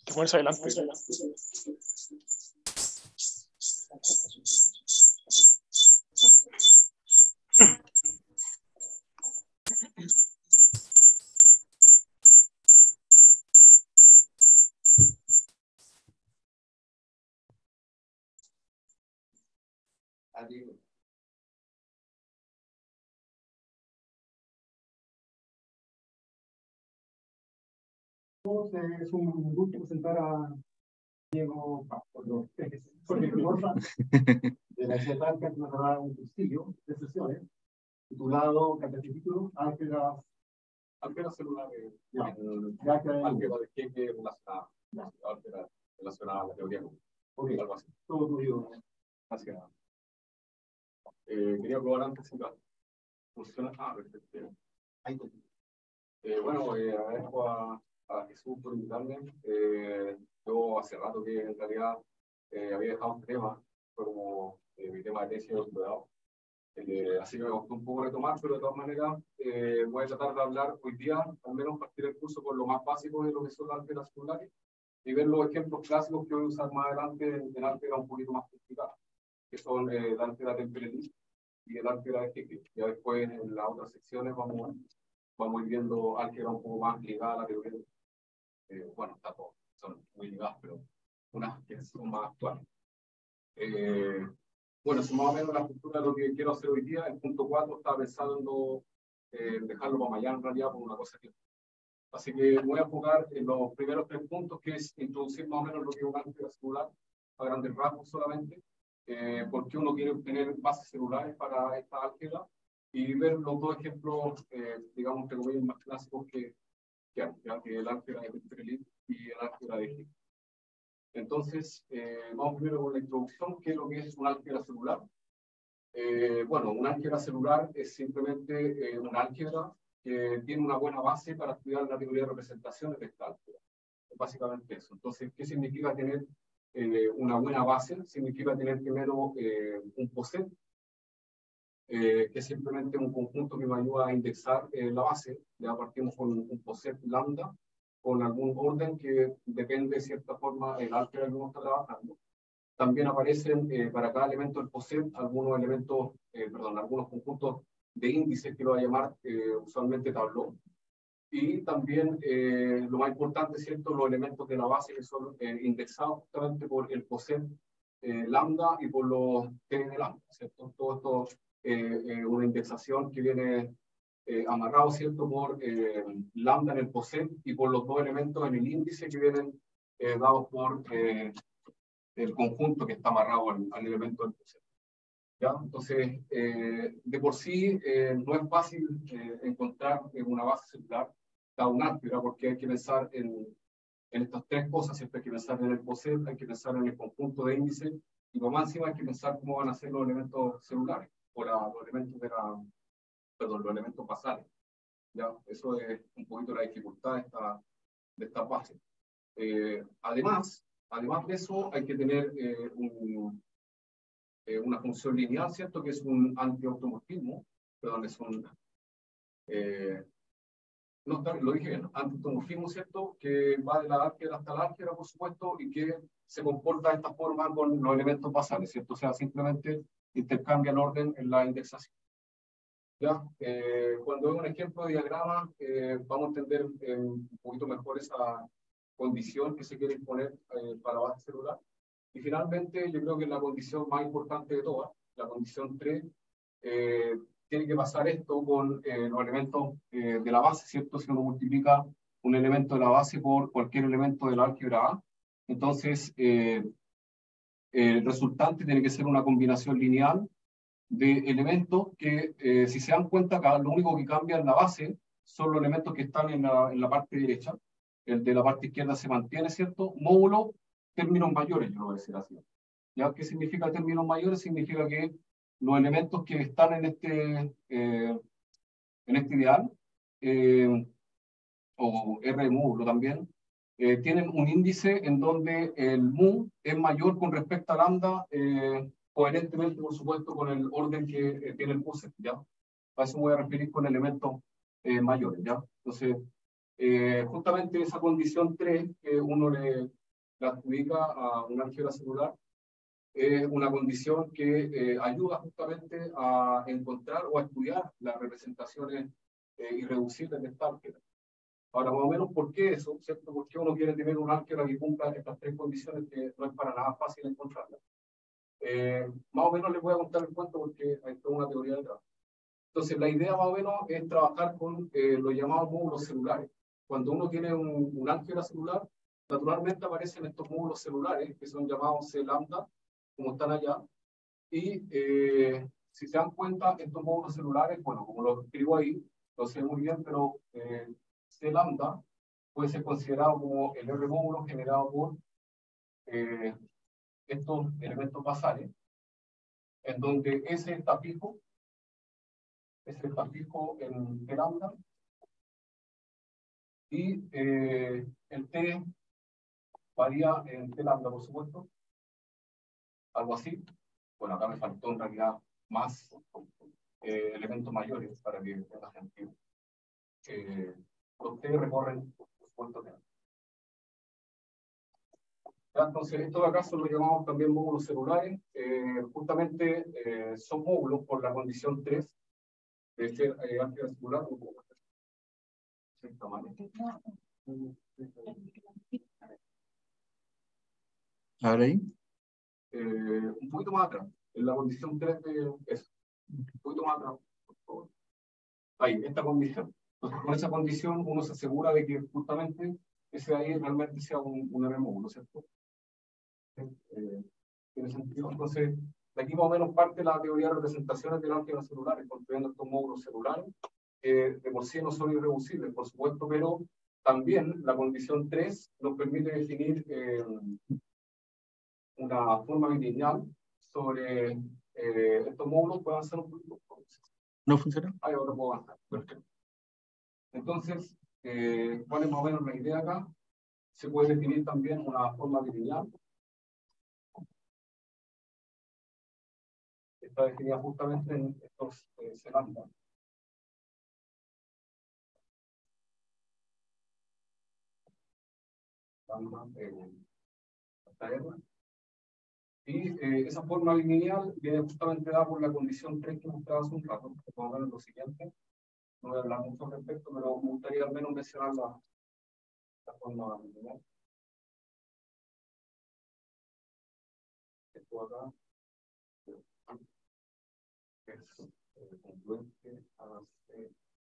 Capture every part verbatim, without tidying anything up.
que ponerse adelante. Es un gusto presentar a Diego Jorge Morfa de la CETALCA, que nos dará un cursillo de sesiones titulado Catacítico Álgebra álgebra celular, ya, álgebra de Keke relacionada, álgebra relacionada a la teoría común. Ok, Algo así. todo tuyo. Gracias. Eh, quería probar antes si la funciona. Ah, perfecto. Ahí eh, bueno, eh, agradezco a, a Jesús por invitarme. Eh, yo hace rato que en realidad eh, había dejado un tema, fue como eh, mi tema de tesis de doctorado. Eh, así que me costó un poco retomar, pero de todas maneras eh, voy a tratar de hablar hoy día, al menos partir el curso con lo más básico de lo que son las álgebras celulares y ver los ejemplos clásicos que voy a usar más adelante en álgebra un poquito más complicada, que son eh, el álgebra temperalista y el álgebra de Keke. Ya después en las otras secciones vamos, vamos a ir viendo álgebra un poco más ligada a la teoría. Eh, bueno, está todo, son muy ligadas, pero unas que son más actuales. Eh, Bueno, eso más o menos la estructura de lo que quiero hacer hoy día. El punto cuatro estaba pensando en eh, dejarlo para mañana en realidad por una cosa que... Así que me voy a enfocar en los primeros tres puntos, que es introducir más o menos lo que es una álgebra celular, a grandes rasgos solamente, eh, por qué uno quiere obtener bases celulares para esta álgebra, y ver los dos ejemplos, eh, digamos, entre comillas, más clásicos que, que hay, ya que el álgebra de Keke y el álgebra de Higgs. Entonces, eh, vamos primero con la introducción, qué es lo que es un álgebra celular. Eh, bueno, un álgebra celular es simplemente eh, una álgebra que tiene una buena base para estudiar la teoría de representaciones de esta álgebra. Es básicamente eso. Entonces, ¿qué significa tener eh, una buena base? Significa tener primero eh, un poset, eh, que es simplemente un conjunto que me ayuda a indexar eh, la base. Ya partimos con un poset lambda, con algún orden que depende de cierta forma del álgebra que uno está trabajando. También aparecen eh, para cada elemento del poset algunos elementos, eh, perdón, algunos conjuntos de índices que lo voy a llamar eh, usualmente tabló. Y también, eh, lo más importante, ¿cierto?, los elementos de la base que son eh, indexados justamente por el poset eh, lambda y por los t de lambda, ¿cierto? Todo esto eh, eh, una indexación que viene eh, amarrado, ¿cierto?, por eh, lambda en el poset y por los dos elementos en el índice que vienen eh, dados por eh, el conjunto que está amarrado al, al elemento del poset. ¿Ya? Entonces, eh, de por sí eh, no es fácil eh, encontrar una base celular cada un álgebra, porque hay que pensar en, en estas tres cosas. Siempre hay que pensar en el poset, hay que pensar en el conjunto de índices, y por más encima hay que pensar cómo van a ser los elementos celulares, o la, los elementos de la, perdón, los elementos basales. ¿Ya? Eso es un poquito la dificultad de esta, de esta base. Eh, además, además de eso, hay que tener eh, un, eh, una función lineal, ¿cierto? Que es un antiautomorfismo, perdón, es un... Eh, no, lo dije bien, antiautomorfismo, ¿cierto? Que va de la álgebra hasta la álgebra, por supuesto, y que se comporta de esta forma con los elementos basales, ¿cierto? O sea, simplemente intercambia el orden en la indexación. ¿Ya? Eh, cuando veo un ejemplo de diagrama, eh, vamos a entender eh, un poquito mejor esa condición que se quiere imponer eh, para base celular. Y finalmente, yo creo que la condición más importante de todas, la condición tres, eh, tiene que pasar esto con eh, los elementos eh, de la base, ¿cierto? Si uno multiplica un elemento de la base por cualquier elemento de la álgebra A, entonces eh, el resultante tiene que ser una combinación lineal de elementos que, eh, si se dan cuenta acá, lo único que cambia en la base son los elementos que están en la, en la parte derecha. El de la parte izquierda se mantiene, ¿cierto? Módulo, términos mayores, yo lo voy a decir así. ¿Ya? ¿Qué significa términos mayores? Significa que los elementos que están en este, eh, en este ideal, eh, o R módulo también, eh, tienen un índice en donde el mu es mayor con respecto a lambda, eh, coherentemente, por supuesto, con el orden que eh, tiene el poset, ¿ya? A eso me voy a referir con elementos eh, mayores, ¿ya? Entonces, Eh, justamente esa condición tres que uno le la adjudica a un álgebra celular es una condición que eh, ayuda justamente a encontrar o a estudiar las representaciones eh, irreducibles de esta álgebra. Ahora, más o menos, ¿por qué eso? ¿Cierto? ¿Por qué uno quiere tener un álgebra que cumpla estas tres condiciones que no es para nada fácil encontrarlas? Eh, más o menos les voy a contar el cuento porque hay toda una teoría detrás. Entonces, la idea más o menos es trabajar con eh, los llamados módulos celulares. Cuando uno tiene un, un álgebra celular, naturalmente aparecen estos módulos celulares que son llamados C lambda, como están allá. Y eh, si se dan cuenta, estos módulos celulares, bueno, como lo escribo ahí, lo sé muy bien, pero eh, C lambda puede ser considerado como el R módulo generado por eh, estos elementos basales, en donde S está fijo, S está fijo en C lambda, y eh, el T varía en T lambda, por supuesto, algo así. Bueno, acá me faltó en realidad más eh, elementos mayores para que tenga sentido. Eh, los T recorren, por supuesto, T. Entonces, estos de acá son los llamamos también módulos celulares. Eh, justamente eh, son módulos por la condición tres de ser eh, álgebra celular. ¿Ahora ahí? Eh, un poquito más atrás, en la condición tres de eso. Un poquito más atrás, por favor. Ahí, esta condición. Entonces, con esa condición uno se asegura de que justamente ese de ahí realmente sea un, un R módulo, ¿cierto? Eh, ¿Tiene sentido? Entonces, de aquí más o menos parte la teoría de representaciones de álgebras celulares, construyendo estos módulos celulares, que de por sí no son irreducibles, por supuesto, pero también la condición tres nos permite definir eh, una forma bilineal sobre eh, estos módulos. ¿Puedo avanzar un poquito? ¿No funciona? Ahí ahora puedo avanzar. Perfecto. Entonces, eh, ¿cuál es más o menos la idea acá? Se puede definir también una forma bilineal. Está definida justamente en estos eh, lambda. Lambda, eh, hasta R. Y eh, esa forma bilineal viene justamente dada por la condición tres que mostraba hace un rato. Vamos a ver lo siguiente. No voy a hablar mucho al respecto, pero me gustaría al menos mencionar la, la forma bilineal. Esto acá es eh, congruente a C.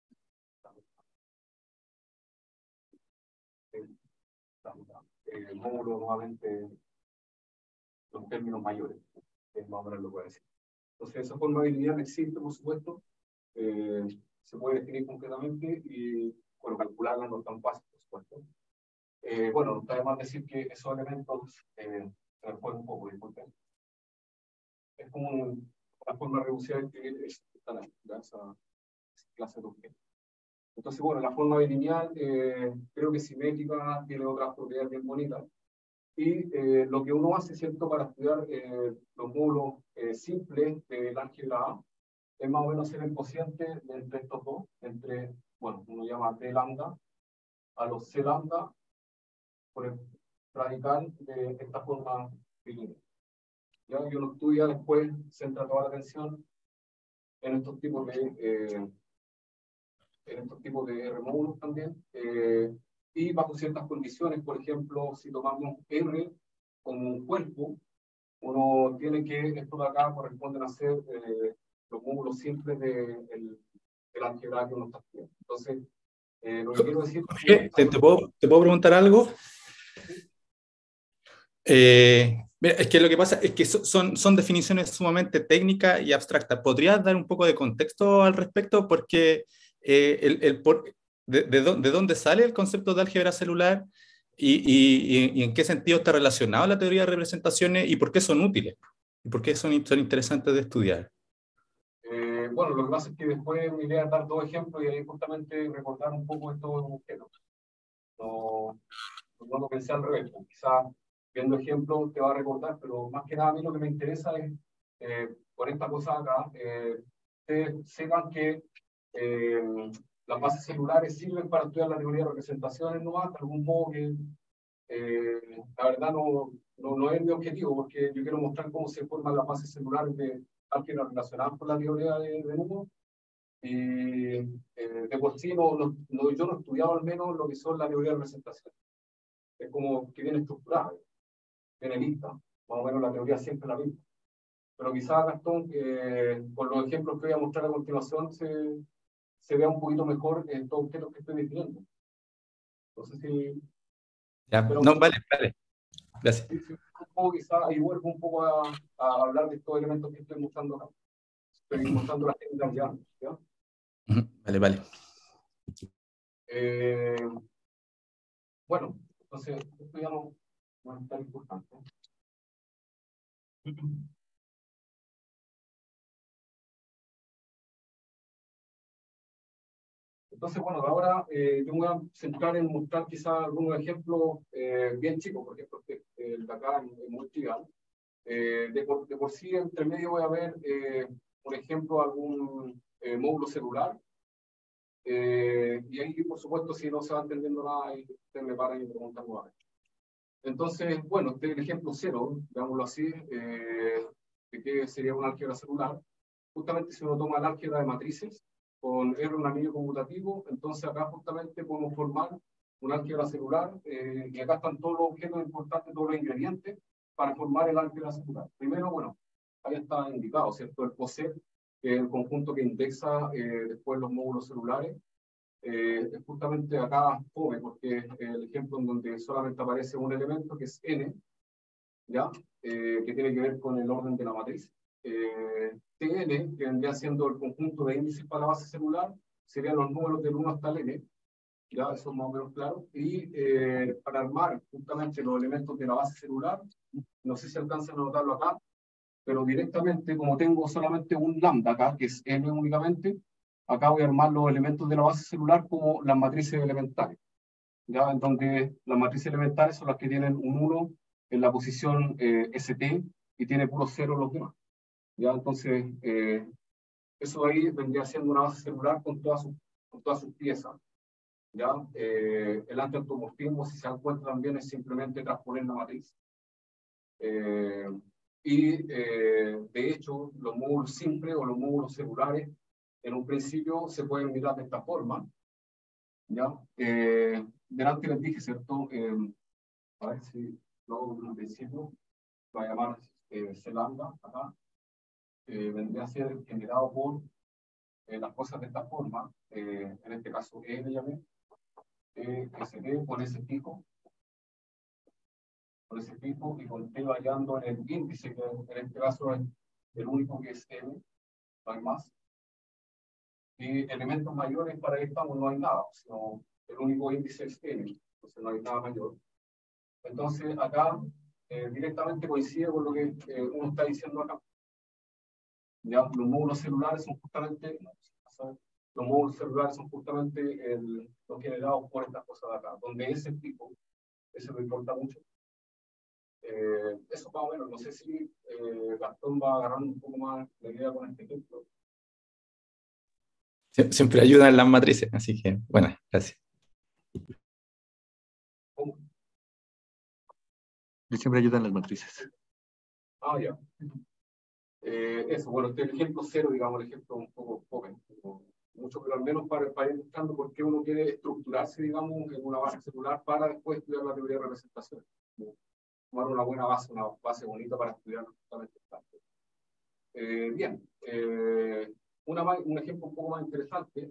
El módulo nuevamente los términos mayores, es más o menos lo que voy a decir. Entonces, esa forma bilineal existe, por supuesto, eh, se puede definir concretamente y, bueno, calcularla no es tan fácil, por supuesto. Eh, bueno, no está de más decir que esos elementos, eh, se me fue un poco, disculpen. Es como un, una forma reducida de escribir esa, esa clase de objetos. Entonces, bueno, la forma bilineal eh, creo que es simétrica, tiene otras propiedades bien bonitas. Y eh, lo que uno hace, ¿cierto?, para estudiar eh, los módulos eh, simples del álgebra A, es más o menos hacer el cociente entre estos dos, entre, bueno, uno llama D lambda, a los C lambda, por el radical de esta forma bilineal. Ya que uno estudia después, centra toda la atención en estos tipos de, eh, en estos tipos de R módulos también, eh, y bajo ciertas condiciones. Por ejemplo, si tomamos R como un cuerpo, uno tiene que, esto de acá corresponden a ser eh, los módulos simples del de el álgebra que uno está estudiando. Entonces, eh, lo que quiero decir es que... ¿Te, te, puedo, ¿Te puedo preguntar algo? Eh, mira, es que lo que pasa es que son, son definiciones sumamente técnicas y abstractas. ¿Podrías dar un poco de contexto al respecto? Porque eh, el, el por, de, de, de dónde sale el concepto de álgebra celular y, y, y en qué sentido está relacionado la teoría de representaciones y por qué son útiles y por qué son, son interesantes de estudiar. Eh, bueno, lo que pasa es que después mi idea es dar dos ejemplos y ahí justamente recordar un poco estos objetos. No, no lo pensé al revés, pues, quizás viendo ejemplos te va a recordar, pero más que nada a mí lo que me interesa es, eh, por esta cosa acá, eh, ustedes sepan que eh, las bases celulares sirven para estudiar la teoría de representaciones nomás, de algún modo que eh, la verdad no, no, no es mi objetivo, porque yo quiero mostrar cómo se forman las bases celulares de álgebra relacionadas con la teoría de, de números. Y eh, de por sí no, no, no, yo no he estudiado al menos lo que son la teoría de representaciones. Es como que viene estructurada, viene lista, más o menos la teoría siempre la misma. Pero quizás, Gastón, eh, con los ejemplos que voy a mostrar a continuación, se, se vea un poquito mejor en todo lo que estoy definiendo. Entonces, si... Ya, no, vale, vale. Gracias. Si, si, un poco, quizás ahí vuelvo un poco a, a hablar de estos elementos que estoy mostrando acá. Estoy mostrando las técnicas ya, ¿ya? Uh-huh. Vale, vale. Eh, bueno, entonces, esto ya no, no es tan importante. Entonces, bueno, ahora eh, yo me voy a centrar en mostrar quizás algunos ejemplos eh, bien chicos, por ejemplo, este, el de acá es muy trivial. Eh, de, por, de por sí, entre medio voy a ver, eh, por ejemplo, algún eh, módulo celular. Eh, y ahí, por supuesto, si no se va entendiendo nada, ahí ustedes me paran y me preguntan nuevamente. Entonces, bueno, este es el ejemplo cero, digámoslo así, eh, de qué sería un álgebra celular. Justamente si uno toma el álgebra de matrices, con R un anillo conmutativo, entonces acá justamente podemos formar un álgebra celular, eh, y acá están todos los objetos importantes, todos los ingredientes, para formar el álgebra celular. Primero, bueno, ahí está indicado, ¿cierto? El POSET, que es el conjunto que indexa eh, después los módulos celulares. Eh, es justamente acá fome, porque es el ejemplo en donde solamente aparece un elemento, que es n, ¿ya? Eh, que tiene que ver con el orden de la matriz. Eh, T N, que vendría siendo el conjunto de índices para la base celular, serían los números del uno hasta el n, ya eso es más o menos claro. Y eh, para armar justamente los elementos de la base celular, no sé si alcanzan a notarlo acá, pero directamente, como tengo solamente un lambda acá, que es n únicamente, acá voy a armar los elementos de la base celular como las matrices elementales, ya en donde las matrices elementales son las que tienen un uno en la posición eh, S T y tiene puro cero los demás. Ya, entonces, eh, eso de ahí vendría siendo una base celular con todas sus, con todas sus piezas. Ya, eh, el antiautomorfismo, si se dan cuenta también, es simplemente transponer la matriz. Eh, y, eh, de hecho, los módulos simples o los módulos celulares, en un principio se pueden mirar de esta forma. Ya, eh, delante les dije, ¿cierto? Eh, a ver si luego en un principio va a llamar eh, C lambda acá. Eh, vendría a ser generado por eh, las cosas de esta forma, eh, en este caso E le llamé, eh, que se ve con ese pico, con ese pico y con T variando en el índice, que en este caso es el único que es M, no hay más. Y elementos mayores para esta no hay nada, sino el único índice es N, entonces no hay nada mayor. Entonces acá eh, directamente coincide con lo que eh, uno está diciendo acá. Ya, los módulos celulares son justamente, los módulos celulares son justamente el, los generados por estas cosas de acá, donde ese tipo, eso me importa mucho. Eh, eso más o menos, no sé si eh, Gastón va agarrando un poco más la idea con este ejemplo. Sie siempre ayudan las matrices, así que, bueno, gracias. ¿Cómo? Siempre ayudan las matrices. Ah, ya. Eh, eso, bueno, este es el ejemplo cero, digamos, el ejemplo un poco joven, mucho, pero al menos para, para ir buscando por qué uno quiere estructurarse, digamos, en una base celular para después estudiar la teoría de representación. Tomar una buena base, una base bonita para estudiar justamente esta. Eh, bien, eh, una más, un ejemplo un poco más interesante.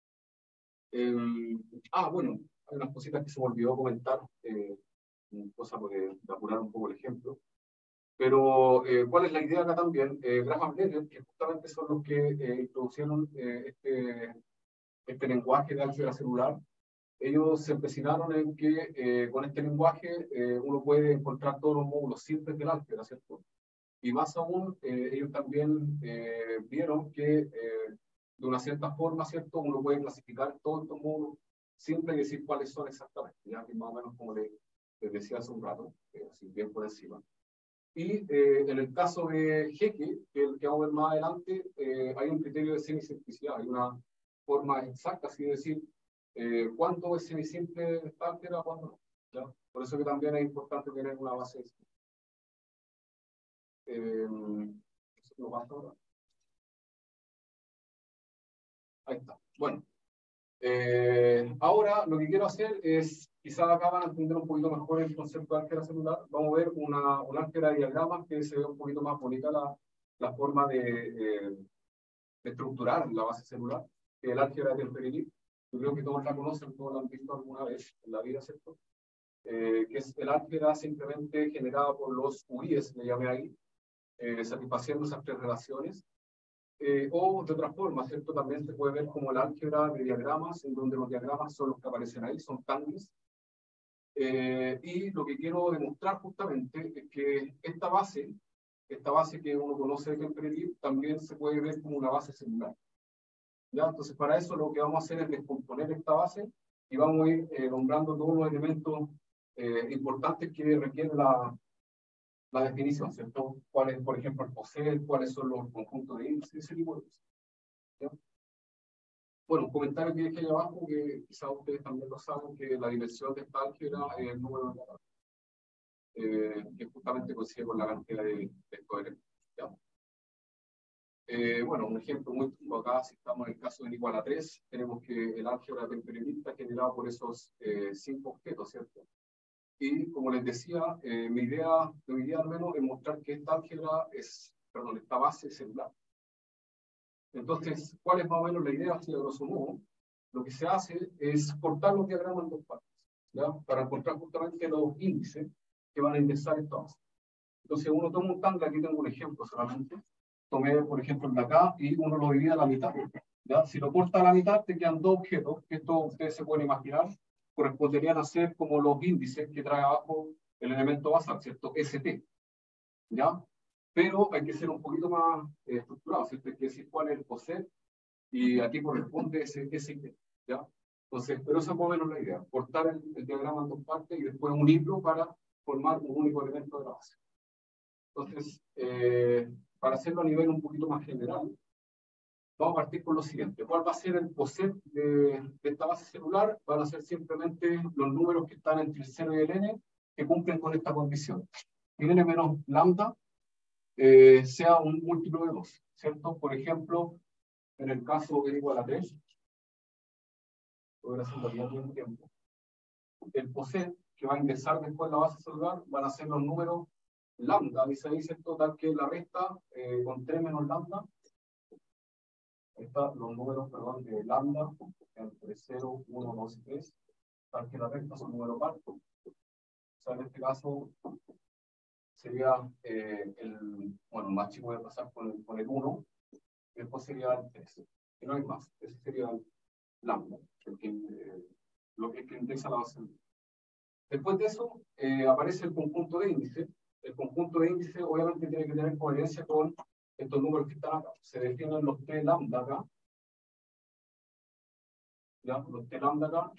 Eh, ah, bueno, hay unas cositas que se me olvidó comentar, eh, cosa de, de apurar un poco el ejemplo. Pero, eh, ¿cuál es la idea acá también? Eh, Graham Leonard, que justamente son los que eh, introducieron eh, este, este lenguaje de álgebra celular, ellos se empecinaron en que eh, con este lenguaje eh, uno puede encontrar todos los módulos simples del álgebra, ¿cierto? Y más aún, eh, ellos también eh, vieron que eh, de una cierta forma, ¿cierto? Uno puede clasificar todos estos módulos simples y decir cuáles son exactamente, ya que más o menos como les, les decía hace un rato, eh, así bien por encima. Y eh, en el caso de Jeque, que el que vamos a ver más adelante, eh, hay un criterio de semisimplicidad, hay una, forma exacta, así decir, eh, cuánto es semisimple de esta álgebra, cuándo no. ¿Ya? Por eso que también es importante tener una base. Eh, ¿Eso lo paso ahora? Ahí está. Bueno. Eh, ahora lo que quiero hacer es, quizás acá van a entender un poquito mejor el concepto de álgebra celular. Vamos a ver una, una álgebra de diagramas que se ve un poquito más bonita la, la forma de, eh, de estructurar la base celular, que es el álgebra de Temperley. Yo creo que todos la conocen, todos la han visto alguna vez en la vida, ¿cierto? Eh, que es el álgebra simplemente generada por los U I Es, le llamé ahí, eh, satisfaciendo esas tres relaciones. Eh, o de otra forma, ¿cierto? También se puede ver como el álgebra de diagramas, en donde los diagramas son los que aparecen ahí, son tangles. Eh, y lo que quiero demostrar justamente es que esta base, esta base que uno conoce de Temperley, también se puede ver como una base celular. ¿Ya? Entonces, para eso lo que vamos a hacer es descomponer esta base y vamos a ir eh, nombrando todos los elementos eh, importantes que requiere la, la definición, ¿cierto? ¿Cuál es, por ejemplo, el poseer? ¿Cuáles son los conjuntos de índices? Ese tipo de cosas. ¿Ya? Bueno, un comentario que dejé ahí abajo, que quizás ustedes también lo saben, que la dimensión de esta álgebra es el número de la eh, que justamente coincide con la cantidad de, de estos elementos. ¿Ya? Eh, bueno, un ejemplo muy típico acá, si estamos en el caso de n igual a tres, tenemos que el álgebra temperley está generado por esos eh, cinco objetos, ¿cierto? Y como les decía, eh, mi idea, mi idea al menos es mostrar que esta álgebra es, perdón, esta base es celular. Entonces, ¿cuál es más o menos la idea? Así a grosso modo, lo que se hace es cortar los diagramas en dos partes, ¿ya? Para encontrar justamente los índices que van a indexar esta base. Entonces, uno toma un tangle, aquí tengo un ejemplo solamente. Tomé, por ejemplo, el de acá y uno lo divide a la mitad. ¿Ya? Si lo corta a la mitad, te quedan dos objetos, que esto ustedes se pueden imaginar, corresponderían a ser como los índices que trae abajo el elemento basal, ¿cierto? S T. ¿Ya? Pero hay que ser un poquito más eh, estructurado, ¿cierto? Hay que decir cuál es el poseer y aquí corresponde ese S T. ¿Ya? Entonces, pero esa es más o menos la idea, cortar el, el diagrama en dos partes y después unirlo para formar un único elemento de la base. Entonces, eh, para hacerlo a nivel un poquito más general, vamos a partir con lo siguiente. ¿Cuál va a ser el poseer de, de esta base celular? Van a ser simplemente los números que están entre el cero y el n que cumplen con esta condición. Que n menos lambda eh, sea un múltiplo de dos, ¿cierto? Por ejemplo, en el caso n igual a tres, voy a hacerlo al mismo tiempo, el poseer que va a indexar después la base celular van a ser los números lambda, dice ahí, ¿cierto? Tal que la resta eh, con tres menos lambda. Ahí están los números, perdón, de lambda entre cero, uno, dos y tres. Tal que la resta son números par. O sea, en este caso sería eh, el, bueno, más chico voy a pasar con el, con el uno. Y después sería el tres. Y no hay más. Ese sería el lambda, el que, eh, lo que, que indexa la base. Después de eso, eh, aparece el conjunto de índices. El conjunto de índices obviamente tiene que tener coherencia con estos números que están acá. Se definen los T lambda acá. ¿Ya? Los T lambda acá.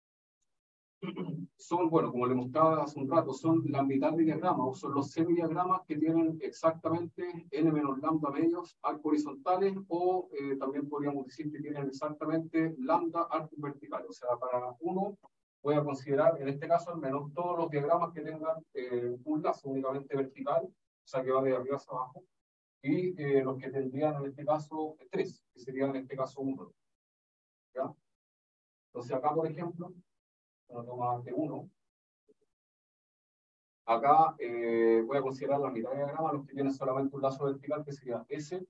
Son, bueno, como le mostraba hace un rato, son la mitad de diagrama, o son los semidiagramas que tienen exactamente n menos lambda medios arcos horizontales, o eh, también podríamos decir que tienen exactamente lambda arcos verticales. O sea, para uno voy a considerar, en este caso al menos, todos los diagramas que tengan eh, un lazo únicamente vertical, o sea, que va de arriba hacia abajo, y eh, los que tendrían en este caso tres, que serían en este caso uno. ¿Ya? Entonces acá, por ejemplo, una toma de uno. Acá eh, voy a considerar la mitad de diagrama, los que tienen solamente un lazo vertical, que sería S,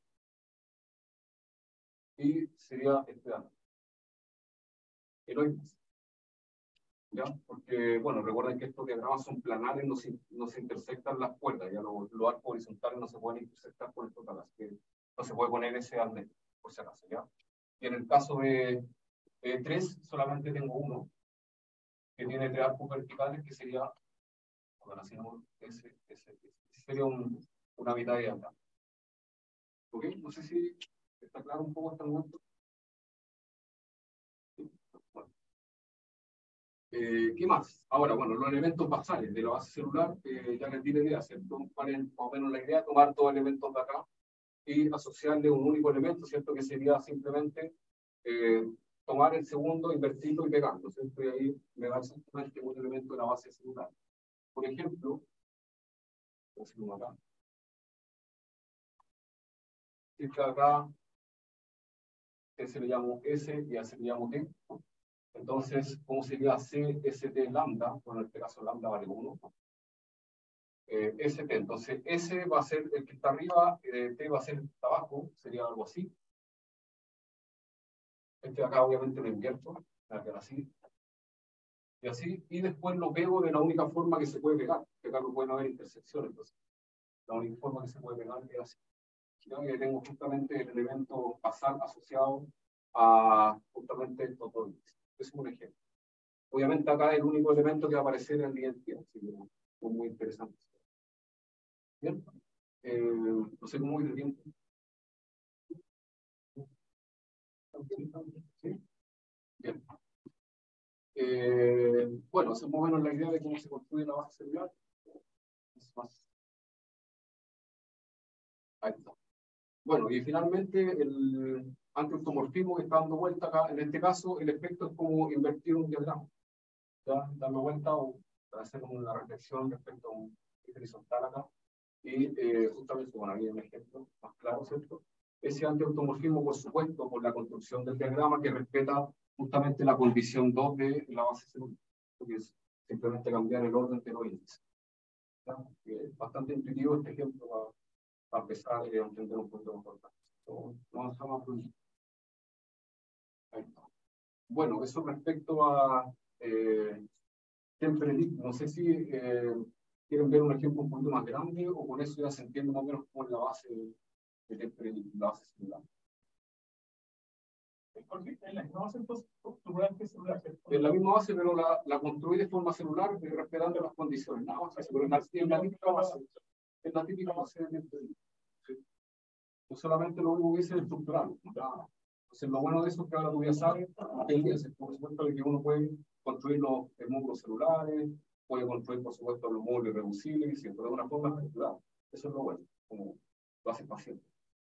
y sería este de acá. Y no hay más. ¿Ya? Porque, bueno, recuerden que estos diagramas son planares, no se, no se intersectan las cuerdas, ya los, los arcos horizontales no se pueden intersectar con estos talas, que no se puede poner ese al medio, por si acaso, ¿ya? Y en el caso de eh, tres, solamente tengo uno, que tiene tres arcos verticales, que sería, bueno, así no, ese, ese, ese sería un, una mitad de diagrama. ¿Ok? No sé si está claro un poco hasta el momento. Bueno. Eh, ¿Qué más? Ahora, bueno, los elementos basales de la base celular, eh, ya les di la idea, ¿cierto? ¿Cuál es más o menos la idea? Tomar dos elementos de acá y asociarle un único elemento, ¿cierto? Que sería simplemente eh, tomar el segundo, invertirlo y pegarlo, ¿cierto? Y ahí me da exactamente un elemento de la base celular. Por ejemplo, acá, este acá, ese le llamo S y a ese le llamo T. Entonces, ¿cómo sería C, S, T, lambda? Bueno, en este caso lambda vale uno. Eh, S, T, entonces S va a ser el que está arriba, eh, T va a ser el que está abajo, sería algo así. Este de acá obviamente lo invierto, así. Y así, y después lo pego de la única forma que se puede pegar, que acá no pueden haber intersecciones, entonces la única forma que se puede pegar es así. Y tengo justamente el elemento basal asociado a justamente estos dos. Es un ejemplo. Obviamente acá el único elemento que va a aparecer es la identidad, así que es muy interesante. Bien, eh, no sé cómo ir el tiempo. ¿Sí? Bien. Eh, bueno, esa es más o menos la idea de cómo se construye la base celular. Es más. Ahí está. Bueno, y finalmente el antiautomorfismo que está dando vuelta acá, en este caso el efecto es como invertir un diagrama. Ya, darme vuelta o hacer una reflexión respecto a un horizontal acá. Y eh, justamente, bueno, aquí hay un ejemplo más claro, ¿cierto? Ese antiautomorfismo, por supuesto, por la construcción del diagrama que respeta justamente la condición dos de la base celular, que es simplemente cambiar el orden de los índices. Es bastante intuitivo este ejemplo para, para empezar a entender un poquito mejor. No avanzamos a producir. Ahí está. Bueno, eso respecto a eh, Temperley, no sé si eh, quieren ver un ejemplo un poquito más grande o con eso ya se entiende más o menos cómo es la base de Temperley, la base celular. En la misma base estructural que celular. En la misma base, pero la, la construí de forma celular y respetando las condiciones. Nada más, pero en la, en la típica base, en la típica base de Temperley. ¿Sí? No solamente lo único que hice es estructural. Nada. Entonces, lo bueno de eso es que ahora tú ya sabes, por supuesto, que uno puede construir los módulos celulares, puede construir, por supuesto, los módulos irreducibles, pero de una forma estructural. Eso es lo bueno, como lo hace paciente.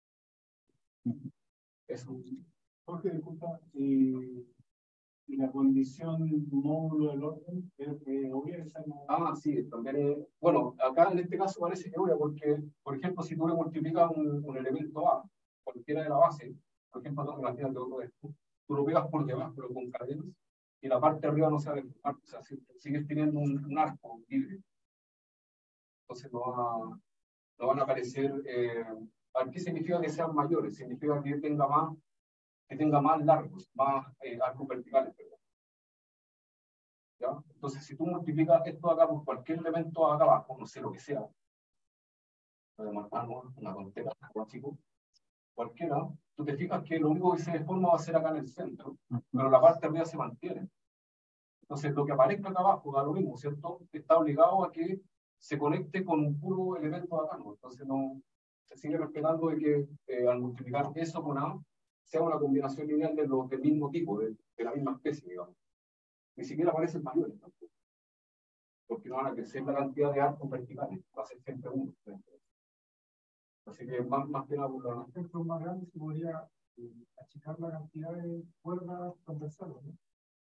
Eso. Jorge, disculpa, y, y la condición módulo del orden, es que obvia esa no. Ah, sí, también es, bueno, acá en este caso parece que obvia, porque, por ejemplo, si tú le multiplicas un, un elemento A, cualquiera de la base, por ejemplo, no, imagínate otro de esto, tú lo pegas por debajo, pero con cadenas, y la parte de arriba no se va a deformar, o sea, si, sigues teniendo un, un arco libre. Entonces no, va, no van a aparecer, eh, ¿qué significa que sean mayores? Significa que tenga más, que tenga más largos, más eh, arcos verticales, perdón. ¿Ya? Entonces, si tú multiplicas esto acá por cualquier elemento acá abajo, no sé lo que sea, una tontera, chico, cualquiera, tú te fijas que lo único que se deforma va a ser acá en el centro, pero la parte de arriba se mantiene. Entonces, lo que aparezca acá abajo da lo mismo, ¿cierto? Está obligado a que se conecte con un puro elemento de acá, ¿no? Entonces, no, se sigue respetando de que eh, al multiplicar eso con A, sea una combinación lineal de lo, del mismo tipo, de, de la misma especie, digamos. Ni siquiera aparecen mayores tampoco, porque no van a crecer la cantidad de arcos verticales, va a ser siempre uno. Así que más, más que nada, por los ejemplos más grandes se podría eh, achicar la cantidad de cuerdas transversales, ¿no?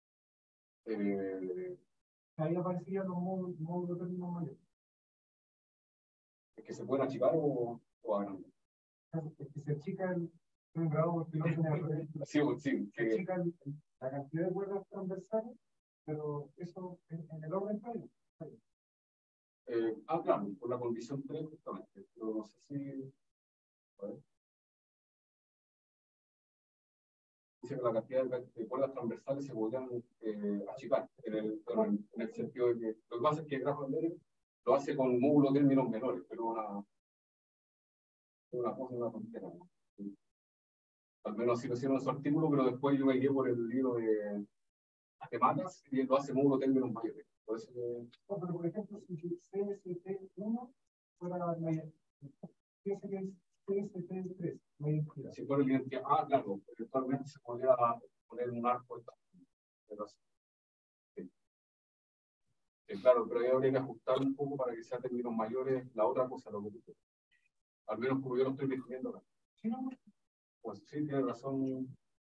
Eh, Ahí aparecerían los módulos, módulos térmicos mayores. ¿Es que se pueden achicar o, o agrandar? Es que se achica el, un grado porque no se sí, sí, se achica el, la cantidad de cuerdas transversales, pero eso en, en el orden falla. Eh, ah, claro, por la condición tres justamente, pero no sé si... A ver. Dice que la cantidad de, de cuerdas transversales se podrían eh, achicar, en el, en, en el sentido de que lo que pasa es que Graham-Lehr lo hace con módulos términos menores, pero una, una cosa, una tontera, ¿no? Sí. Al menos así lo hicieron en su artículo, pero después yo me guié por el libro de, de Matas y él lo hace módulos términos mayores. Por eso que... no, pero por ejemplo, si C S T uno fuera la C S T tres, si fuera la identidad, ah, claro, eventualmente se podría poner un arco. Pero sí. Sí, claro, pero ahí habría que ajustar un poco para que sea términos mayores la otra cosa, lo que tú quieres. Al menos como yo lo estoy definiendo acá. Sí, no, pues sí, tiene razón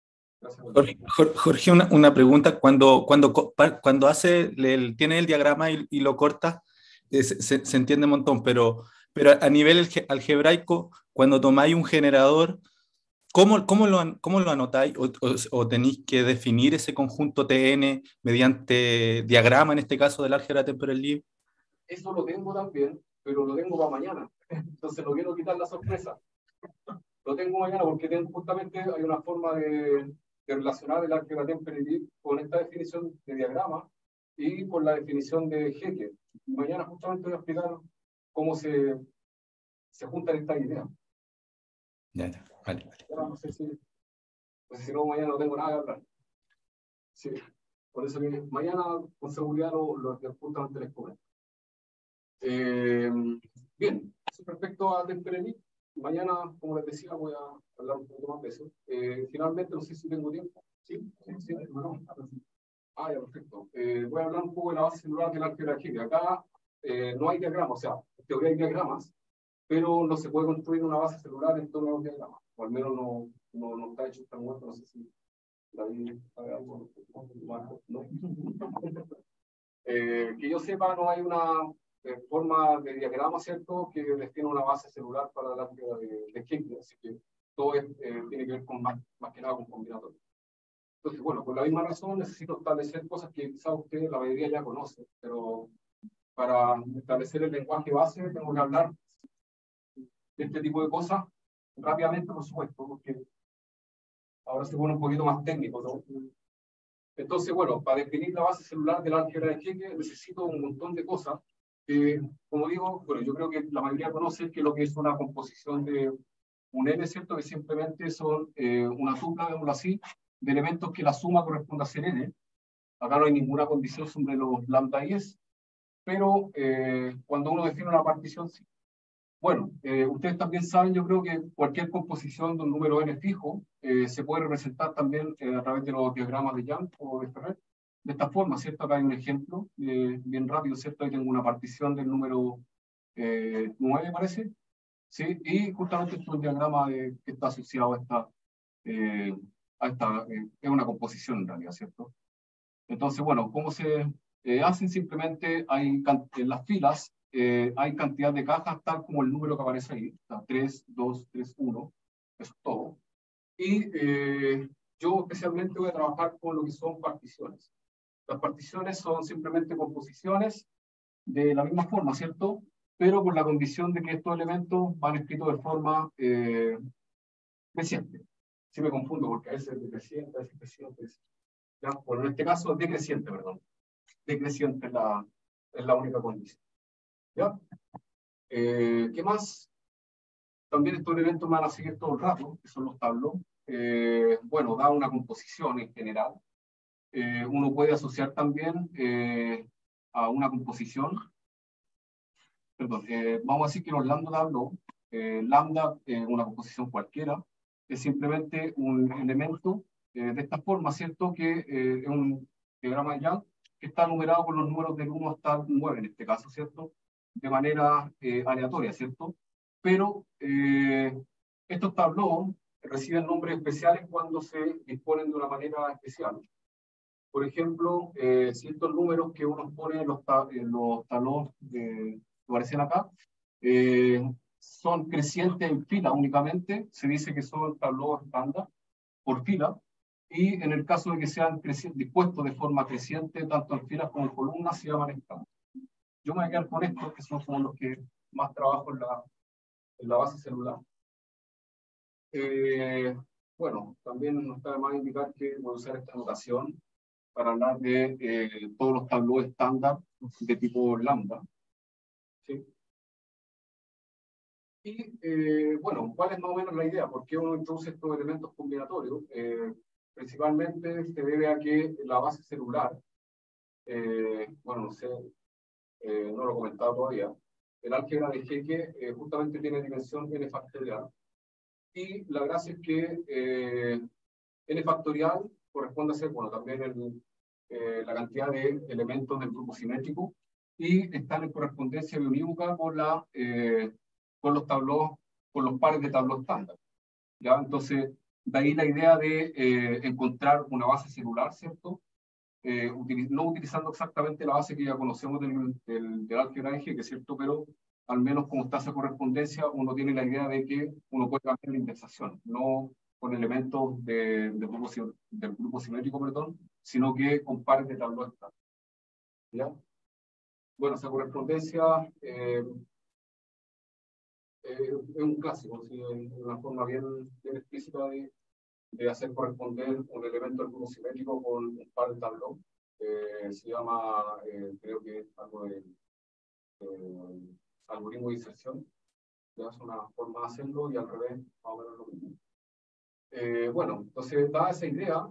Jorge, Jorge, una, una pregunta. Cuando, cuando, cuando hace, el, tiene el diagrama y, y lo corta, eh, se, se entiende un montón, pero, pero a nivel algebraico, cuando tomáis un generador, ¿cómo, cómo, lo, cómo lo anotáis? ¿O, o, o tenéis que definir ese conjunto T N mediante diagrama, en este caso del álgebra temporal libre? Eso lo tengo también, pero lo tengo para mañana. Entonces no quiero quitar la sorpresa. Lo tengo mañana porque tengo, justamente hay una forma de, de relacionar el álgebra temporal libre con esta definición de diagrama y con la definición de Hecke. Mañana justamente voy a explicar cómo se, se juntan estas ideas. Ya, ya, vale, vale. Ya, no sé si, pues si no, mañana no tengo nada que hablar. Sí, por eso que mañana con seguridad lo, lo, lo justamente les comento. Eh, bien, respecto a temporal, mañana, como les decía, voy a hablar un poco más de eso. Eh, finalmente, no sé si tengo tiempo. Sí, sí, sí. Bueno, ah, ya, perfecto. Eh, voy a hablar un poco de la base celular del álgebra Hecke. Acá eh, no hay diagramas, o sea, en teoría hay diagramas, pero no se puede construir una base celular en torno a los diagramas. O al menos no, no, no está hecho tan bueno, no sé si David sabe algo. ¿No? Eh, que yo sepa, no hay una eh, forma de diagrama, ¿cierto?, que define una base celular para la álgebra de, de Hecke, así que todo es, eh, tiene que ver con más, más que nada con combinatorios. Entonces, bueno, por la misma razón necesito establecer cosas que quizás ustedes, la mayoría ya conocen, pero para establecer el lenguaje base tengo que hablar de este tipo de cosas rápidamente, por supuesto, porque ahora se pone un poquito más técnico, ¿no? Entonces, bueno, para definir la base celular del álgebra de Hecke necesito un montón de cosas. Eh, como digo, bueno, yo creo que la mayoría conoce que lo que es una composición de un N, ¿cierto? Que simplemente son eh, una tupla, digámoslo así, de elementos que la suma corresponde a ser N. Acá no hay ninguna condición sobre los lambda y es, pero eh, cuando uno define una partición, sí. Bueno, eh, ustedes también saben, yo creo que cualquier composición de un número n fijo eh, se puede representar también eh, a través de los diagramas de Young o de Ferret. De esta forma, ¿cierto? Acá hay un ejemplo eh, bien rápido, ¿cierto? Ahí tengo una partición del número eh, nueve, parece. ¿Sí? Y justamente esto es un diagrama de, que está asociado a esta, eh, a esta eh, es una composición en realidad, ¿cierto? Entonces, bueno, ¿cómo se eh, hacen? Simplemente hay en las filas eh, hay cantidad de cajas tal como el número que aparece ahí, o sea, tres, dos, tres, uno, eso es todo. Y eh, yo especialmente voy a trabajar con lo que son particiones. Las particiones son simplemente composiciones de la misma forma, ¿cierto? Pero con la condición de que estos elementos van escritos de forma eh, creciente. Si me confundo, porque a veces es decreciente, a veces es creciente. ¿Ya? Bueno, en este caso es decreciente, perdón. Decreciente es la, es la única condición. ¿Ya? Eh, ¿Qué más? También estos elementos van a seguir todo el rato, que son los tablos. Eh, bueno, da una composición en general. Eh, uno puede asociar también eh, a una composición. Perdón, eh, vamos a decir que los lambda tablo, eh, lambda, eh, una composición cualquiera, es simplemente un elemento eh, de esta forma, ¿cierto? Que eh, es un diagrama de Young que está numerado con los números del uno hasta el nueve en este caso, ¿cierto? De manera eh, aleatoria, ¿cierto? Pero eh, estos tableaux reciben nombres especiales cuando se disponen de una manera especial. Por ejemplo, eh, ciertos números que uno pone en los, ta en los tableaux de, que aparecen acá, eh, son crecientes en fila únicamente, se dice que son tableaux estándar por fila, y en el caso de que sean dispuestos de forma creciente, tanto en filas como en columnas, se llaman estándar. Yo me voy a quedar con estos, que son como los que más trabajo en la, en la base celular. Eh, bueno, también nos está de más indicar que voy a usar esta notación para hablar de eh, todos los tableaux estándar de tipo lambda. ¿Sí? Y eh, bueno, ¿cuál es más o menos la idea? ¿Por qué uno introduce estos elementos combinatorios? Eh, principalmente se debe a que la base celular, eh, bueno, no sé, eh, no lo he comentado todavía, el álgebra de Hecke eh, justamente tiene dimensión n factorial. Y la gracia es que eh, n factorial corresponde a ser, bueno, también el, eh, la cantidad de elementos del grupo simétrico y están en correspondencia biunívoca con, la, eh, con los tableaux, con los pares de tableaux estándar. ¿Ya? Entonces, De ahí la idea de eh, encontrar una base celular, ¿cierto? Eh, utiliz no utilizando exactamente la base que ya conocemos del, del, del álgebra de G, que es cierto, pero al menos como está esa correspondencia, uno tiene la idea de que uno puede cambiar la indexación, no con elementos de, de grupo, del grupo simétrico, perdón, sino que con pares de tableau estándar. ¿Ya? Bueno, esa correspondencia eh, eh, es un clásico, ¿sí? Es una forma bien, bien explícita de, de hacer corresponder un elemento del grupo simétrico con un par de tableau. Eh, se llama, eh, creo que es algo de eh, algoritmo de inserción. Ya es una forma de hacerlo y al revés, más o menos lo mismo. Eh, bueno, entonces, dada esa idea,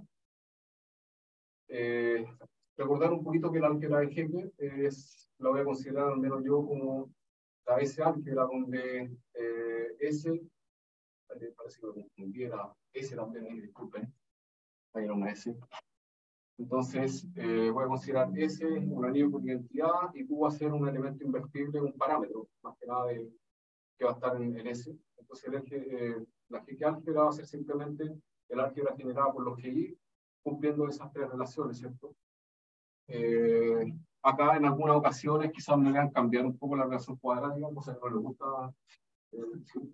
eh, recordar un poquito que el álgebra de Hegel es, lo voy a considerar al menos yo como la S álgebra, donde eh, S, parece que me confundiera, S también, disculpen, ahí era una S. Entonces, eh, voy a considerar S un anillo con identidad y Q va a ser un elemento invertible, un parámetro, más que nada, de, que va a estar en, en S. Entonces, el eje, eh, la G álgebra va a ser simplemente el álgebra generada por los G I, cumpliendo esas tres relaciones, ¿cierto? Eh, acá, en algunas ocasiones, quizás me vean cambiar un poco la relación cuadrática, cosa que no les gusta. Eh,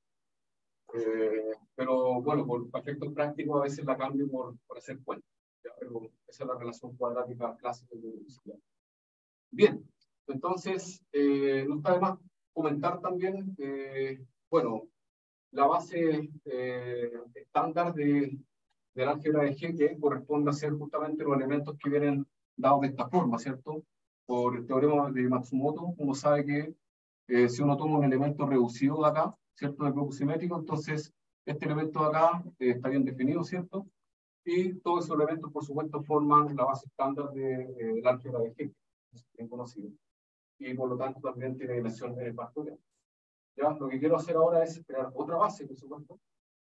eh, pero, bueno, por efectos prácticos, a veces la cambio por, por hacer cuenta. Pero esa es la relación cuadrática clásica de velocidad. Bien, entonces, eh, no está de más comentar también, eh, bueno, la base eh, estándar de, del álgebra de G, que corresponde a ser justamente los elementos que vienen dados de esta forma, ¿cierto? Por el teorema de Matsumoto, uno sabe que eh, si uno toma un elemento reducido de acá, ¿cierto? Del grupo simétrico, entonces este elemento de acá eh, está bien definido, ¿cierto? Y todos esos elementos, por supuesto, forman la base estándar de, eh, del álgebra de Hegel, bien conocido. Y por lo tanto también tiene dimensión de factorial. Ya, lo que quiero hacer ahora es crear otra base, por supuesto,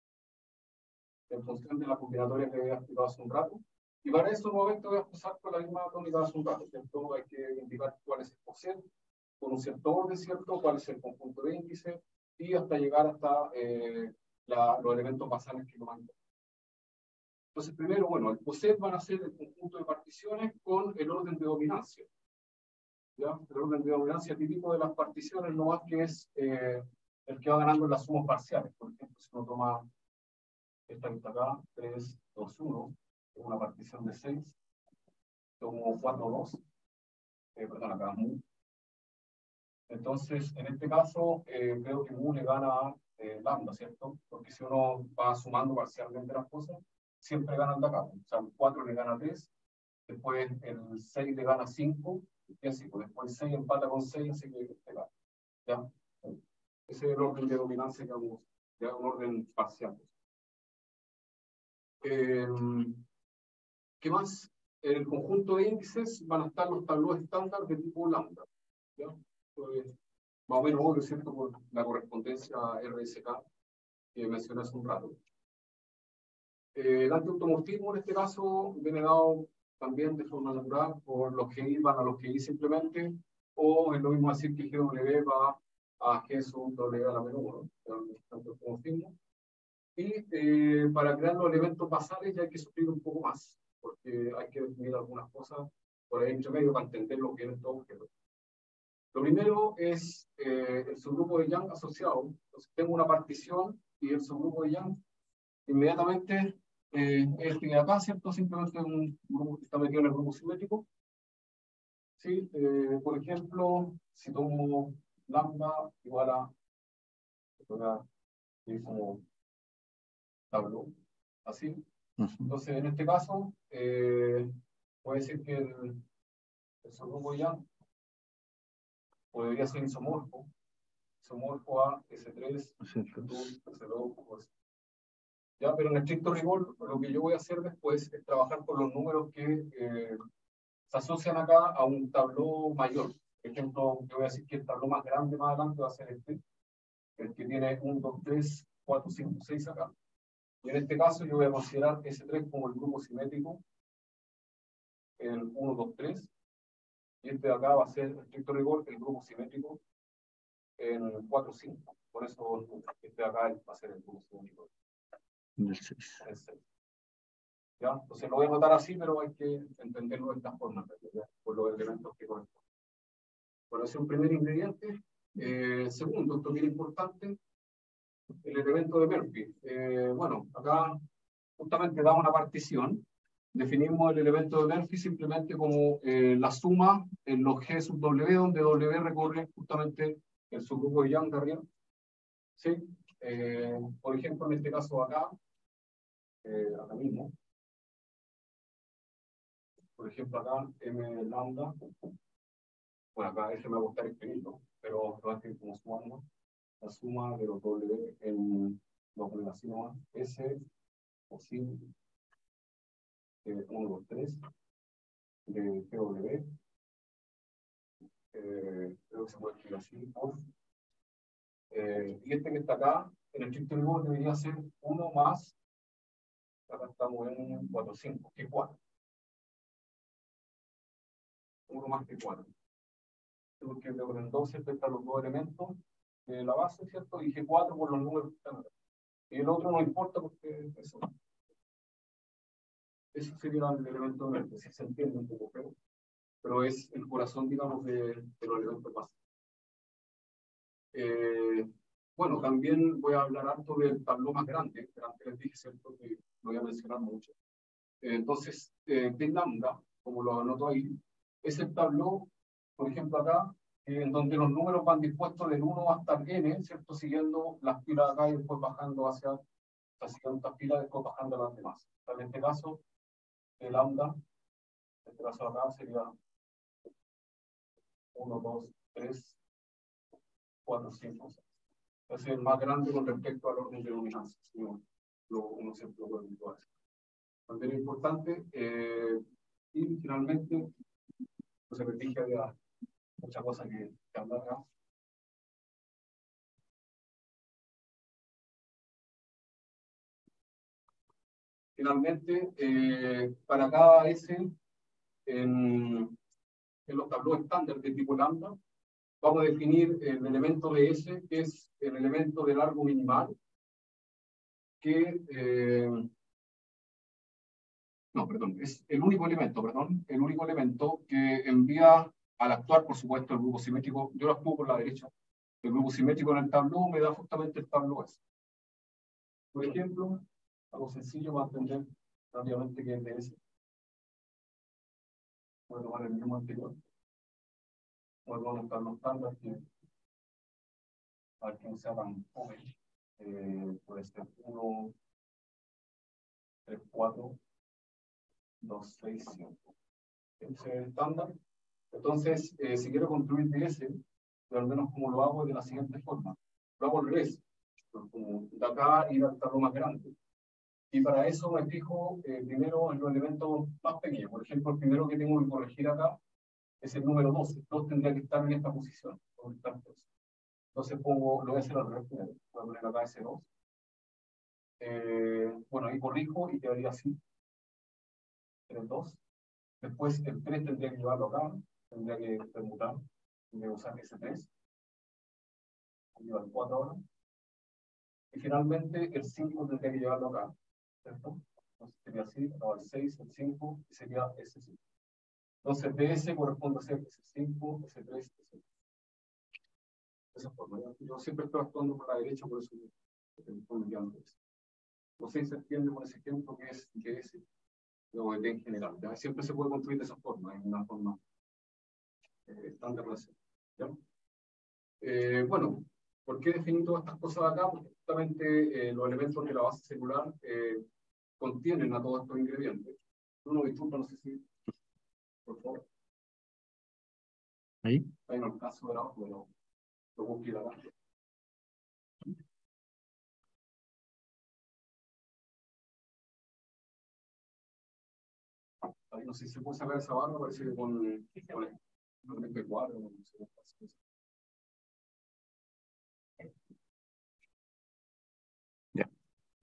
en función de la combinatoria que había explicado hace un rato. Y para eso nuevamente voy a empezar con la misma tónica de hace un rato, ¿cierto? Hay que indicar cuál es el coset, con un cierto orden, ¿cierto? Cuál es el conjunto de índices, y hasta llegar hasta eh, la, los elementos basales que lo van a encontrar. Entonces, primero, bueno, el coset van a ser el conjunto de particiones con el orden de dominancia. ¿Ya? El orden de dominancia típico de las particiones no más que es eh, el que va ganando en las sumas parciales. Por ejemplo, si uno toma esta que está acá, tres, dos, uno, es una partición de seis, tomo cuatro, dos, eh, perdón, acá mu. Entonces, en este caso, eh, creo que mu le gana a eh, lambda, ¿cierto? Porque si uno va sumando parcialmente las cosas, siempre gana el de acá. O sea, el cuatro le gana tres, después el seis le gana cinco, y así, pues después el seis empata con seis, así que este gana. ¿Ya? Ese es el orden de dominancia que vamos, ya un orden parcial. Eh, ¿Qué más? En el conjunto de índices van a estar los tableros estándar de tipo lambda. ¿Ya? Pues, más o menos obvio, ¿cierto? Por la correspondencia R S K que mencioné hace un rato. Eh, el antiautomorfismo en este caso viene dado también de forma natural por los G I van a los G I simplemente, o es lo mismo decir que G W va a G sub W a la menos uno, el antiautomorfismo. Y eh, para crear los elementos basales ya hay que sufrir un poco más, porque hay que definir algunas cosas por ahí entre medio para entender lo que es estos objetos. Lo primero es eh, el subgrupo de Young asociado. Entonces tengo una partición y el subgrupo de Young inmediatamente eh, este de acá, ¿cierto? Simplemente un grupo que está metido en el grupo simétrico. ¿Sí? Eh, por ejemplo, si tomo lambda igual a, como tableau, así. Entonces, en este caso, eh, puede decir que el, el subgrupo ya podría ser isomorfo, isomorfo a ese tres, ese dos, ya, pero en estricto rigor, lo que yo voy a hacer después es trabajar con los números que eh, se asocian acá a un tableau mayor. Por ejemplo, yo voy a decir que el tableau más grande más adelante va a ser este, el que tiene uno, dos, tres, cuatro, cinco, seis acá. Y en este caso yo voy a considerar ese tres como el grupo simétrico, el uno, dos, tres, y este de acá va a ser, en estricto rigor, el grupo simétrico, el cuatro, cinco. Por eso este de acá va a ser el grupo simétrico. del seis. El seis. ¿Ya? Entonces lo voy a anotar así, pero hay que entenderlo de esta forma, ¿ya? Por los elementos que corresponden. Bueno, ese es un primer ingrediente. Eh, segundo, esto es bien importante, el elemento de Murphy. Eh, bueno, acá justamente damos una partición. Definimos el elemento de Murphy simplemente como eh, la suma en los G sub W, donde W recorre justamente el subgrupo de Young de arriba. ¿Sí? Eh, por ejemplo, en este caso acá, eh, acá mismo, por ejemplo acá, M lambda, bueno, acá ese me va a gustar escribirlo, pero lo hacen como sumando la suma de los W en los relaciones S posible de uno, dos, tres de P W. Eh, creo que se puede escribir así, off. Eh, y este que está acá, en el estricto rigor debería ser uno más, acá estamos en cuatro, cinco, que cuatro. uno más que cuatro. Porque en doce están los dos elementos de la base, ¿cierto? Y G cuatro por los números que están acá. Y el otro no importa porque eso. Eso sería el elemento verde, si se entiende un poco, pero, pero es el corazón, digamos, de, de los elementos básicos. Eh, bueno, también voy a hablar harto del tabló más grande, que antes les dije, ¿cierto? Que lo voy a mencionar mucho. Eh, entonces, eh, de lambda, como lo anoto ahí, es el tabló, por ejemplo, acá, eh, en donde los números van dispuestos del uno hasta el n, ¿cierto? Siguiendo las pilas de acá y después bajando hacia, o sea, siguiendo estas pilas y después bajando a las demás. O sea, en este caso, de lambda, en este caso acá sería uno, dos, tres, cuatro, cinco, seis. Es el más grande con respecto al orden de dominancia. Si uno, uno siempre lo puede habituar. También es importante, eh, y finalmente, pues se repite que había muchas cosas que, que hablar acá. Finalmente, eh, para cada S, en, en los tableros estándar de tipo lambda, vamos a definir el elemento de S, que es el elemento de largo minimal, que, eh, no, perdón, es el único elemento, perdón, el único elemento que envía al actuar, por supuesto, el grupo simétrico. Yo lo actúo por la derecha. El grupo simétrico en el tablero me da justamente el tablero S. Por ejemplo, algo sencillo para entender rápidamente qué es de S. Voy a tomar el mismo anterior. Voy a montar los estándar que para que no sea tan joven. Eh, puede ser uno, tres, cuatro, dos, seis, cinco. Ese es el estándar. Entonces, eh, si quiero construir D S, pero al menos como lo hago de la siguiente forma. Lo hago al revés. Como de acá ir al tablero más grande. Y para eso me fijo eh, primero en los elementos más pequeños. Por ejemplo, el primero que tengo que corregir acá es el número doce. dos tendría que estar en esta posición. Entonces pongo, lo voy a hacer al revés. Voy a poner acá ese dos. Eh, bueno, ahí corrijo y quedaría así. El dos. Después el tres tendría que llevarlo acá. Tendría que permutar. Tendría que usar ese tres. Lleva el cuatro ahora. Y finalmente el cinco tendría que llevarlo acá. ¿Cierto? Entonces sería así, no, el seis, el cinco, y sería ese cinco. Entonces D S corresponde a ser ese cinco, ese tres, ese cinco. De esa forma. Yo, yo siempre estoy actuando por la derecha, por eso me estoy enviando eso. No sé si se entiende con ese ejemplo que es que es o D en general. ¿Ya? Siempre se puede construir de esa forma, en una forma eh, estándar de hacer. ¿Ya? Eh, bueno, ¿por qué definir todas estas cosas acá? Porque justamente eh, los elementos de la base celular eh, contienen a todos estos ingredientes. Uno disculpa, no sé si, por favor. Ahí. Ahí no alcanzo de abajo, pero lo busco ir acá. Ahí no sé si se puede sacar esa barra, parece que con, con el M P cuatro, no sé qué pasa. Ya.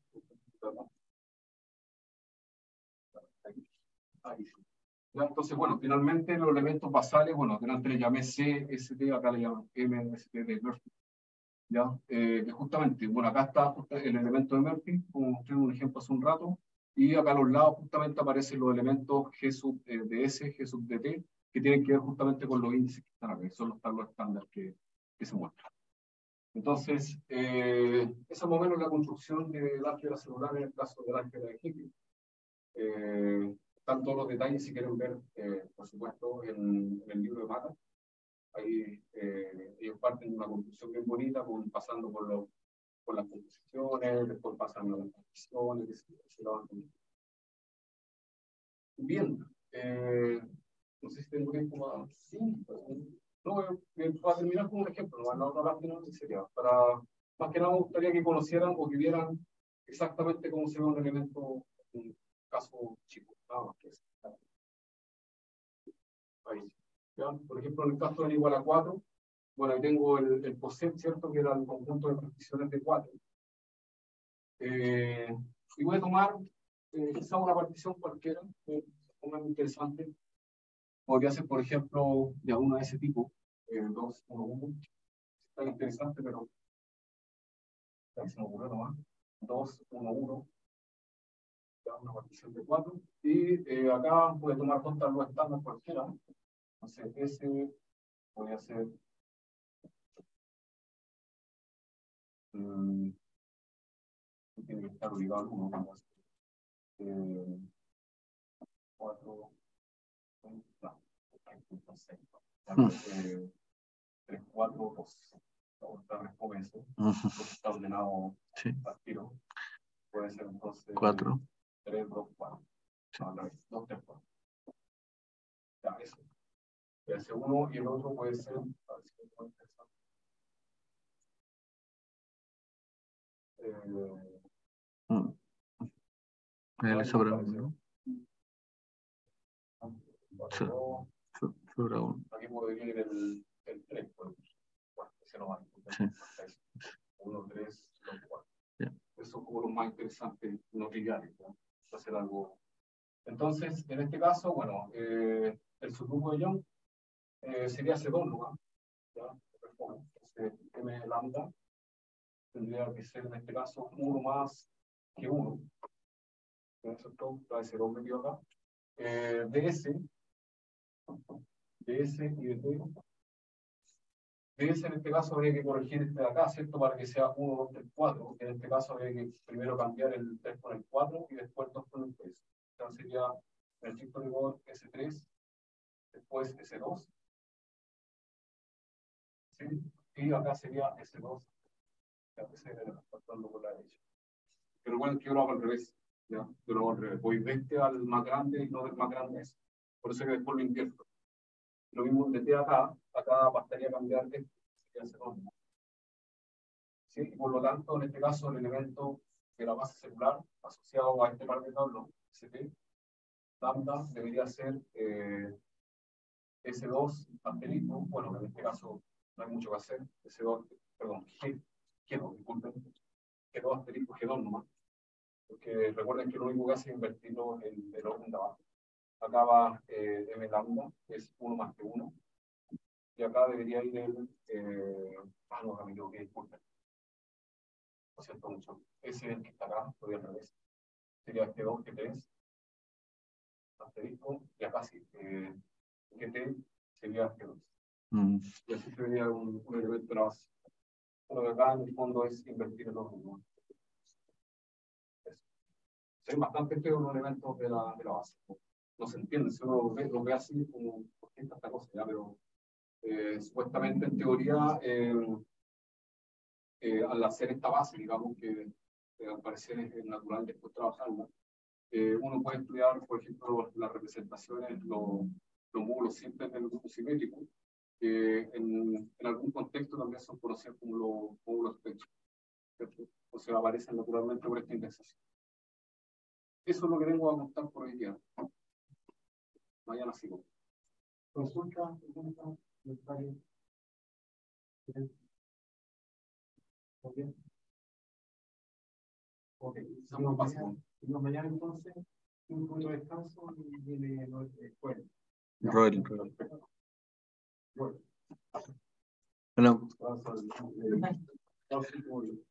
Ahí sí. Ya, entonces, bueno, finalmente los elementos basales, bueno, delante le llamé C, S T, acá le llaman M, S T de Murphy. ¿ya? Eh, que justamente, bueno, acá está el elemento de Murphy, como mostré un ejemplo hace un rato, y acá a los lados justamente aparecen los elementos G sub eh, de S, G sub de T, que tienen que ver justamente con los índices que están acá, que son los tablos estándar que, que se muestran. Entonces, eh, esa es más o menos la construcción del álgebra celular en el caso del álgebra de Higgs. Eh, están todos los detalles, si quieren ver, eh, por supuesto, en, en el libro de Mata. Ahí eh, ellos parten de una construcción bien bonita, con, pasando por, lo, por las composiciones, después pasando las particiones, que se, que se van. Bien, eh, no sé si tengo tiempo más. Sí, no, voy a terminar con un ejemplo, ¿no? La otra parte no sería para, más que nada me gustaría que conocieran o que vieran exactamente cómo se ve un elemento, un caso chico, nada más que eso. Ahí. ¿Ya? Por ejemplo, en el caso de n igual a cuatro, bueno, ahí tengo el, el POSET, ¿cierto? Que era el conjunto de particiones de cuatro. Eh, y voy a tomar eh, quizá una partición cualquiera, eh, una muy interesante. Podría ser, por ejemplo, de una de ese tipo, eh, dos, uno, uno. Está interesante, pero ahí se me ocurrió nomás. dos, uno, uno. Una partición de cuatro. Y eh, acá voy a tomar dos tablas estándar cualquiera. Entonces, ese voy a hacer. Um, tiene que estar obligado al uno. Vamos a hacer. Eh, cuatro. No, seis. Eh, tres, cuatro, dos. Está responde eso. Está ordenado sí. al tiro. Puede ser entonces. cuatro. tres, dos, cuatro. No, no, dos, tres, cuatro. Ya, eso. Ese uno y el otro puede ser. A ver si me puedo interesar. Eh, Mm. Él es sobre uno. Sobre uno. Aquí podría ir el, el tres, por ejemplo. Bueno, ese no va. Sí. uno, tres, dos, cuatro. Yeah. Esos son como los más interesantes, no triviales, ¿no? Hacer algo. Entonces, en este caso, bueno, eh, el subgrupo de Young eh, sería C dos, ¿no? ¿Ya? Entonces, M lambda tendría que ser en este caso uno más que uno. Eso es todo, trae cero metido acá. Eh, ds, ds y de T. ds en este caso habría que corregir este de acá, ¿cierto? Para que sea uno, dos, tres, cuatro. En este caso habría que primero cambiar el tres con el cuatro y después el dos con el tres. Entonces sería el estricto rigor ese tres, después ese dos. ¿Sí? Y acá sería ese dos. Ya que se pasando por la derecha. Pero bueno, que yo lo hago al revés. ¿Ya? Yo lo hago al revés. Voy de este al más grande y no del más grande ese. Por eso que después lo invierto. Lo mismo desde acá, acá bastaría cambiar este. Sería ese dos. ¿Sí? Y por lo tanto, en este caso, el elemento de la base celular asociado a este par de tablos, S T, lambda, debería ser eh, S dos asterisco. Bueno, en este caso no hay mucho que hacer. S dos, perdón, G, G dos, disculpen. G dos asterisco, G dos nomás. Porque recuerden que lo único que hace es invertirlo en el orden de abajo. Acá va eh, M lambda, que es uno más que uno. Y acá debería ir el. Eh, ah, no, me equivoqué, disculpen. Lo siento mucho. Ese es el que está acá, lo voy al revés. Sería G dos, G tres. Asterisco. Y acá sí. Eh, G T sería G dos. Mm. Y así sería un, un elemento de la base. Lo que acá en el fondo es invertir el orden, ¿no? Es bastante feo los elementos de la, de la base. No se entiende, si uno lo ve, lo ve así como, ¿por qué esta cosa? ¿Ya? Pero eh, supuestamente en teoría, eh, eh, al hacer esta base, digamos que eh, al parecer es natural después trabajarla, eh, uno puede estudiar, por ejemplo, las representaciones, los, los módulos simples del grupo simétrico, que en, en algún contexto también son conocidos como los módulos pechos. O sea, aparecen naturalmente por esta indexación. Eso es lo que vengo a contar por hoy día. Mañana sigo. Consulta, pregunta, comentario. Bien. Ok, seguimos mañana, mañana entonces, un punto de descanso y viene el escuela. Roel, Roel. Bueno. No, sí, muy bien.